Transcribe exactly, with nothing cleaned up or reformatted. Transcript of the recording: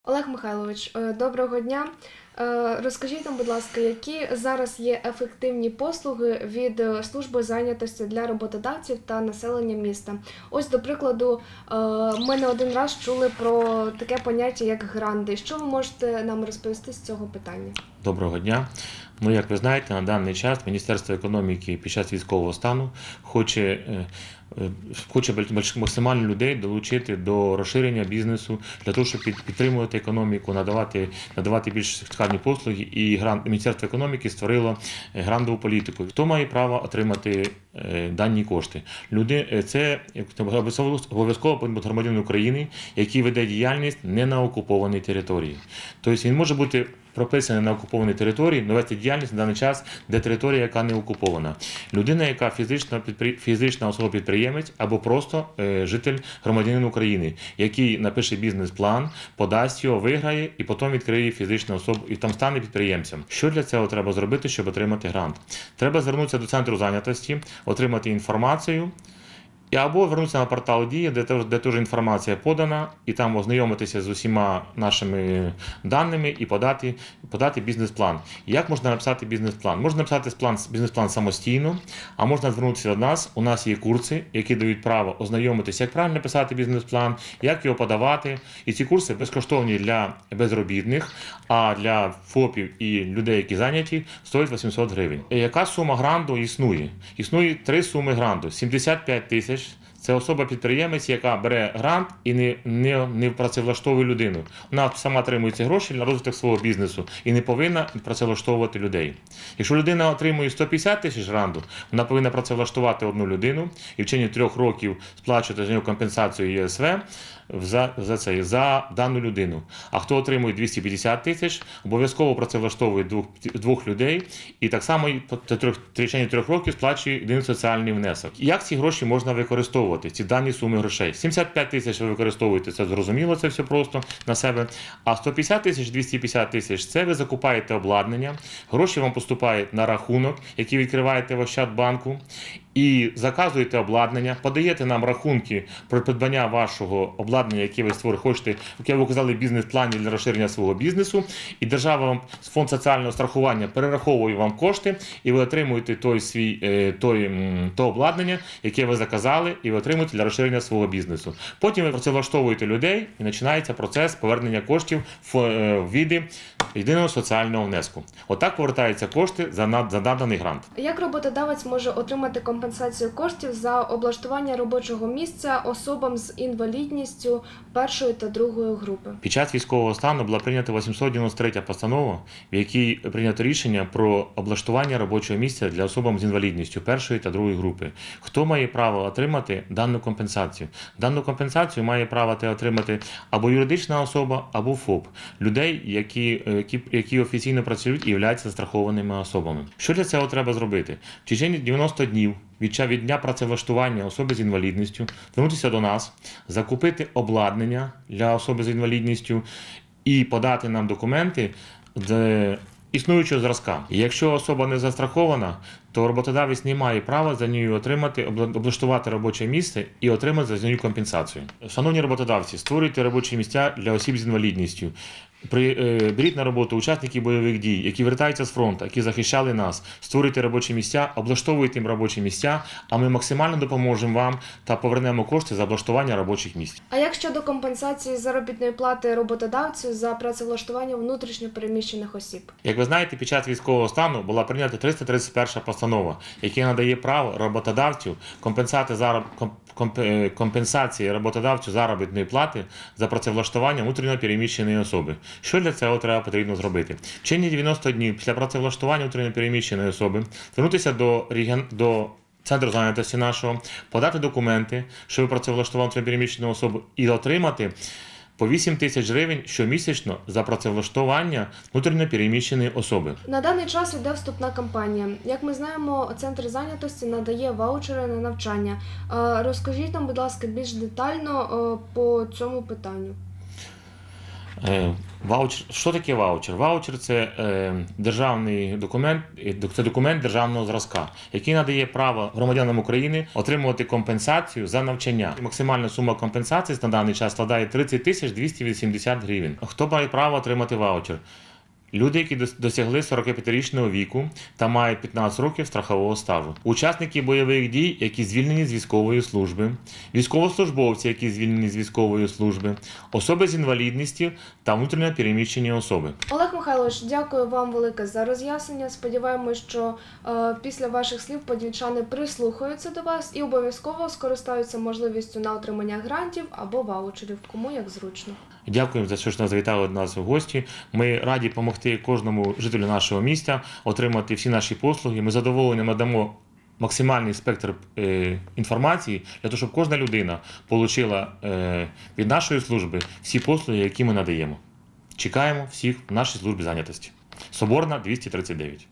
Олег Михайлович, е, доброго дня. Е, Розкажіть нам, будь ласка, які зараз є ефективні послуги від е, служби зайнятості для роботодавців та населення міста? Ось, до прикладу, е, ми не один раз чули про таке поняття, як гранди. Що ви можете нам розповісти з цього питання? Доброго дня. Ну, як ви знаєте, на даний час Міністерство економіки під час військового стану хоче, е, е, хоче максимально людей долучити до розширення бізнесу для того, щоб під- підтримувати економіку, надавати, надавати більш складні послуги. І грант, Міністерство економіки створило е, грантову політику. Хто має право отримати е, дані кошти? Люди, е, це як обов'язково обов'язково повинен бути громадянин України, який веде діяльність не на окупованій території. Тобто він може бути прописаний на окупованій території, але вести діяльність на даний час, де територія, яка не окупована. Людина, яка фізична, підпри... фізична особа-підприємець або просто е, житель, громадянин України, який напише бізнес-план, подасть його, виграє і потім відкриє фізичну особу і там стане підприємцем. Що для цього треба зробити, щоб отримати грант? Треба звернутися до центру зайнятості, отримати інформацію, і або вернутися на портал Дія, де теж, де теж інформація подана, і там ознайомитися з усіма нашими даними і подати, подати бізнес-план. Як можна написати бізнес-план? Можна написати план, бізнес-план самостійно, а можна звернутися до нас. У нас є курси, які дають право ознайомитися, як правильно писати бізнес-план, як його подавати. І ці курси безкоштовні для безробітних, а для ФОПів і людей, які зайняті, стоять вісімсот гривень. Яка сума гранту існує? Існує три суми гранту. сімдесят п'ять тисяч. Це особа-підприємець, яка бере грант і не, не, не працевлаштовує людину. Вона сама отримує ці гроші на розвиток свого бізнесу і не повинна працевлаштовувати людей. Якщо людина отримує сто п'ятдесят тисяч гранту, вона повинна працевлаштувати одну людину і в течение трьох років сплачувати за нього компенсацію ЄСВ за, за, це, за дану людину. А хто отримує двісті п'ятдесят тисяч, обов'язково працевлаштовує двох, двох людей і так само в течение трьох років сплачує єдиний соціальний внесок. Як ці гроші можна використовувати, ці дані суми грошей? сімдесят п'ять тисяч ви використовуєте, це зрозуміло, це все просто на себе. А сто п'ятдесят тисяч, двісті п'ятдесят тисяч – це ви закупаєте обладнання, гроші вам поступають на рахунок, який відкриваєте в Ощадбанку, і заказуєте обладнання, подаєте нам рахунки про придбання вашого обладнання, яке ви створили, хочете, яке ви указали в бізнес-плані для розширення свого бізнесу, і держава вам, фонд соціального страхування, перераховує вам кошти, і ви отримуєте той свій, той, то обладнання, яке ви заказали, і ви отримуєте для розширення свого бізнесу. Потім ви працевлаштовуєте людей, і починається процес повернення коштів в виді єдиного соціального внеску. Отак повертаються кошти за наданий грант. Як роботодавець може отримати компенсацію коштів за облаштування робочого місця особам з інвалідністю першої та другої групи? Під час військового стану була прийнята вісімсот дев'яносто третя постанова, в якій прийнято рішення про облаштування робочого місця для особам з інвалідністю першої та другої групи. Хто має право отримати дану компенсацію? Дану компенсацію має право отримати або юридична особа, або ФОП. Людей, які, які, які офіційно працюють і являються застрахованими особами. Що для цього треба зробити? В течение дев'яноста днів від від дня працевлаштування особи з інвалідністю звернутися до нас, закупити обладнання для особи з інвалідністю і подати нам документи з існуючого зразка. Якщо особа не застрахована, то роботодавець не має права за нею отримати, облаштувати робоче місце і отримати за нею компенсацію. Шановні роботодавці, створюйте робочі місця для осіб з інвалідністю. При, е, беріть на роботу учасників бойових дій, які вертаються з фронту, які захищали нас, створюйте робочі місця, облаштовуйте їм робочі місця, а ми максимально допоможемо вам та повернемо кошти за облаштування робочих місць. А як щодо компенсації заробітної плати роботодавцю за працевлаштування внутрішньо переміщених осіб? Як ви знаєте, під час військового стану була прийнята триста тридцять перша постанова, яка надає право роботодавцю компенсати зароб... компенсації роботодавцю заробітної плати за працевлаштування внутрішньо переміщеної особи. Що для цього треба потрібно зробити? В течение дев'яноста днів після працевлаштування внутрішньо переміщеної особи звернутися до, реген... до центру зайнятості нашого, подати документи, що ви працевлаштували внутрішньо переміщену особу, і отримати по вісім тисяч гривень щомісячно за працевлаштування внутрішньо переміщеної особи. На даний час йде вступна кампанія. Як ми знаємо, центр зайнятості надає ваучери на навчання. Розкажіть нам, будь ласка, більш детально по цьому питанню. Ваучер. Що таке ваучер? Ваучер це е, державний документ, е, це документ державного зразка, який надає право громадянам України отримувати компенсацію за навчання. Максимальна сума компенсації на даний час складає тридцять тисяч двісті вісімдесят гривень. Хто має право отримати ваучер? Люди, які досягли сорокап'ятирічного віку та мають п'ятнадцять років страхового стажу. Учасники бойових дій, які звільнені з військової служби, військовослужбовці, які звільнені з військової служби, особи з інвалідністю та внутрішньо переміщені особи. Олег Михайлович, дякую вам велике за роз'яснення. Сподіваємось, що е, після ваших слів подільчани прислухаються до вас і обов'язково скористаються можливістю на отримання грантів або ваучерів, кому як зручно. Дякуємо за те, що нас завітали до нас в гості. Ми раді допомогти кожному жителю нашого міста отримати всі наші послуги. Ми з задоволенням надамо максимальний спектр е, інформації для того, щоб кожна людина отримала е, від нашої служби всі послуги, які ми надаємо. Чекаємо всіх в нашій службі зайнятості. Соборна, двісті тридцять дев'ять.